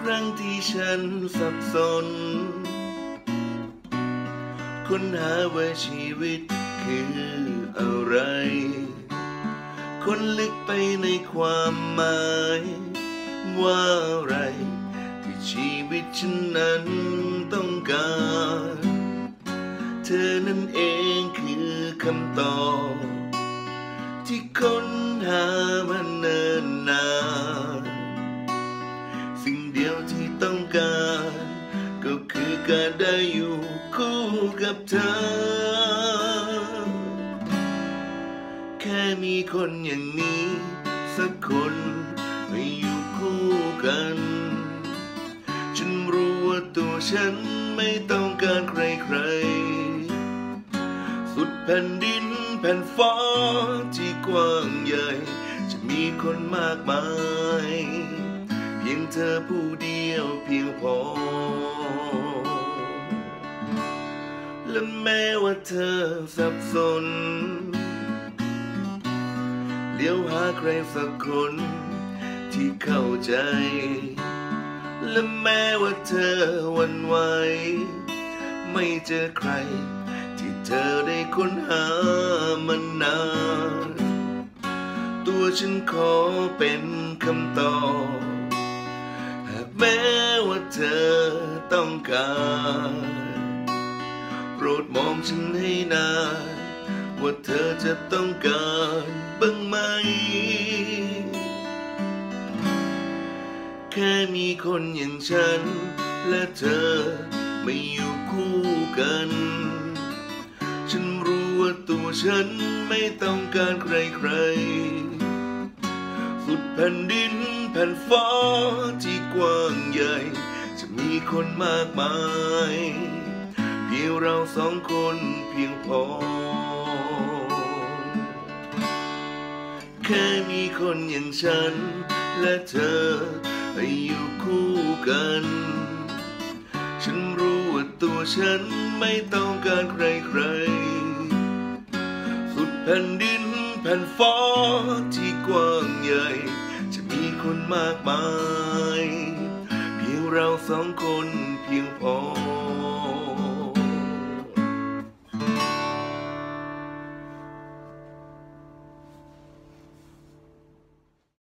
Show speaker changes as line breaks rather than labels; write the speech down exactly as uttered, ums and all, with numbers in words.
รั้งที่ฉันสับสนค้นหาว่าชีวิตคืออะไรค้นลึกไปในความหมายว่าอะไรที่ชีวิตฉันนั้นต้องการเธอนั่นเองคือคำตอบที่ค้นหามานานนานสิ่งเดียวที่ต้องการก็คือการได้อยู่คู่กับเธอแค่มีคนอย่างนี้สักคนมาอยู่คู่กันฉันรู้ว่าตัวฉันไม่ต้องการใครๆสุดแผ่นดินแผ่นฟ้าที่กว้างใหญ่จะมีคนมากมายเพียงเธอผู้เดียวเพียงพอและแม้ว่าเธอสับสนเลี้ยวหาใครสักคนที่เข้าใจและแม้ว่าเธอหวั่นไหวไม่เจอใครที่เธอได้ค้นหามานานตัวฉันขอเป็นคำตอบหากแม้ว่าเธอต้องการโปรดมองฉันให้นานว่าเธอจะต้องการบ้างไหมแค่มีคนอย่างฉันและเธอไม่อยู่คู่กันฉันรู้ว่าตัวฉันไม่ต้องการใครๆสุดแผ่นดินแผ่นฟ้าที่กว้างใหญ่จะมีคนมากมายเพียงเราสองคนเพียงพอแค่มีคนอย่างฉันและเธอให้อยู่คู่กันฉันรู้ว่าตัวฉันไม่ต้องการใครๆสุดแผ่นดินแผ่นฟ้าที่กว้างใหญ่จะมีคนมากมายเพียงเราสองคนเพียงพอ